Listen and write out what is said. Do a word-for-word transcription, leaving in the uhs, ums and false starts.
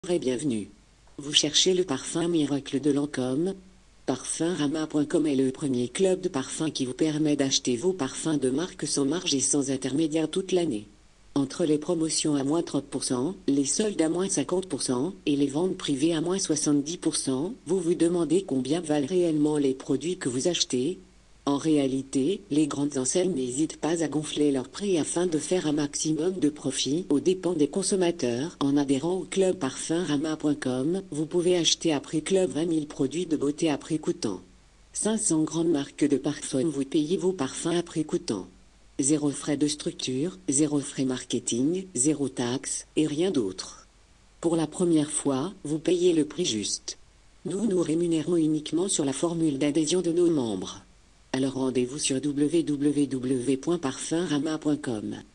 Et bienvenue. Vous cherchez le parfum miracle de Lancôme? Parfumrama point com est le premier club de parfums qui vous permet d'acheter vos parfums de marque sans marge et sans intermédiaire toute l'année. Entre les promotions à moins trente pour cent, les soldes à moins cinquante pour cent et les ventes privées à moins soixante-dix pour cent, vous vous demandez combien valent réellement les produits que vous achetez? En réalité, les grandes enseignes n'hésitent pas à gonfler leurs prix afin de faire un maximum de profit aux dépens des consommateurs. En adhérant au club parfumrama point com, vous pouvez acheter à prix club vingt mille produits de beauté à prix coûtant. cinq cents grandes marques de parfums, vous payez vos parfums à prix coûtant. Zéro frais de structure, zéro frais marketing, zéro taxe, et rien d'autre. Pour la première fois, vous payez le prix juste. Nous nous rémunérons uniquement sur la formule d'adhésion de nos membres. Alors rendez-vous sur w w w point parfumrama point com.